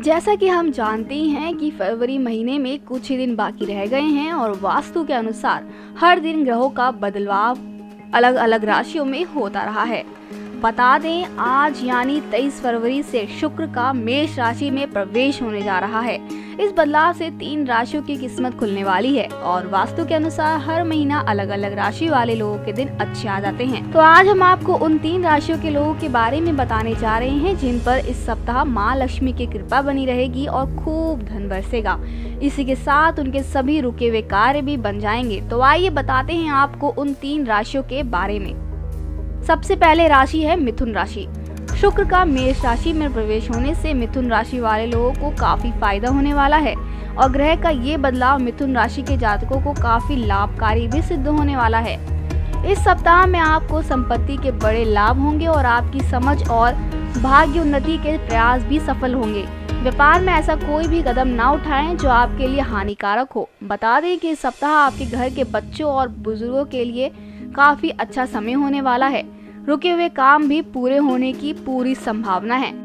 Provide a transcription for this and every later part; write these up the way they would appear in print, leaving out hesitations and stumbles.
जैसा कि हम जानते ही हैं कि फरवरी महीने में कुछ ही दिन बाकी रह गए हैं और वास्तु के अनुसार हर दिन ग्रहों का बदलाव अलग अलग राशियों में होता रहा है। बता दें, आज यानी 23 फरवरी से शुक्र का मेष राशि में प्रवेश होने जा रहा है। इस बदलाव से 3 राशियों की किस्मत खुलने वाली है और वास्तु के अनुसार हर महीना अलग अलग राशि वाले लोगों के दिन अच्छे आ जाते हैं। तो आज हम आपको उन 3 राशियों के लोगों के बारे में बताने जा रहे हैं जिन पर इस सप्ताह माँ लक्ष्मी की कृपा बनी रहेगी और खूब धन बरसेगा। इसी के साथ उनके सभी रुके हुए कार्य भी बन जाएंगे। तो आइए बताते हैं आपको उन 3 राशियों के बारे में। सबसे पहले राशि है मिथुन राशि। शुक्र का मेष राशि में प्रवेश होने से मिथुन राशि वाले लोगों को काफी फायदा होने वाला है और ग्रह का ये बदलाव मिथुन राशि के जातकों को काफी लाभकारी भी सिद्ध होने वाला है। इस सप्ताह में आपको संपत्ति के बड़े लाभ होंगे और आपकी समझ और भाग्य उन्नति के प्रयास भी सफल होंगे। व्यापार में ऐसा कोई भी कदम ना उठाएं जो आपके लिए हानिकारक हो। बता दें कि इस सप्ताह आपके घर के बच्चों और बुजुर्गों के लिए काफी अच्छा समय होने वाला है। रुके हुए काम भी पूरे होने की पूरी संभावना है।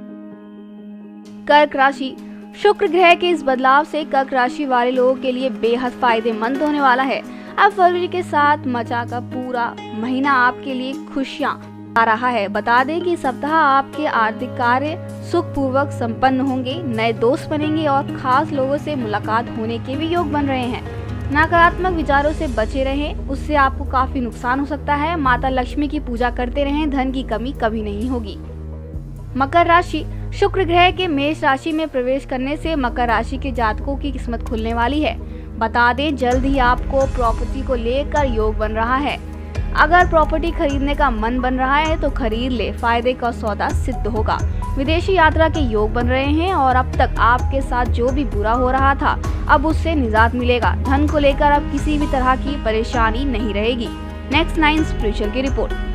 कर्क राशि। शुक्र ग्रह के इस बदलाव से कर्क राशि वाले लोगों के लिए बेहद फायदेमंद होने वाला है। अब फरवरी के साथ मचा का पूरा महीना आपके लिए खुशियां आ रहा है। बता दें कि सप्ताह आपके आर्थिक कार्य सुखपूर्वक संपन्न होंगे, नए दोस्त बनेंगे और खास लोगों से मुलाकात होने के भी योग बन रहे हैं। नकारात्मक विचारों से बचे रहें, उससे आपको काफी नुकसान हो सकता है। माता लक्ष्मी की पूजा करते रहें, धन की कमी कभी नहीं होगी। मकर राशि। शुक्र ग्रह के मेष राशि में प्रवेश करने से मकर राशि के जातकों की किस्मत खुलने वाली है। बता दें, जल्द ही आपको प्रॉपर्टी को लेकर योग बन रहा है। अगर प्रॉपर्टी खरीदने का मन बन रहा है तो खरीद ले, फायदे का सौदा सिद्ध होगा। विदेशी यात्रा के योग बन रहे हैं और अब तक आपके साथ जो भी बुरा हो रहा था अब उससे निजात मिलेगा। धन को लेकर अब किसी भी तरह की परेशानी नहीं रहेगी। नेक्स्ट 9 स्पिरिचुअल की रिपोर्ट।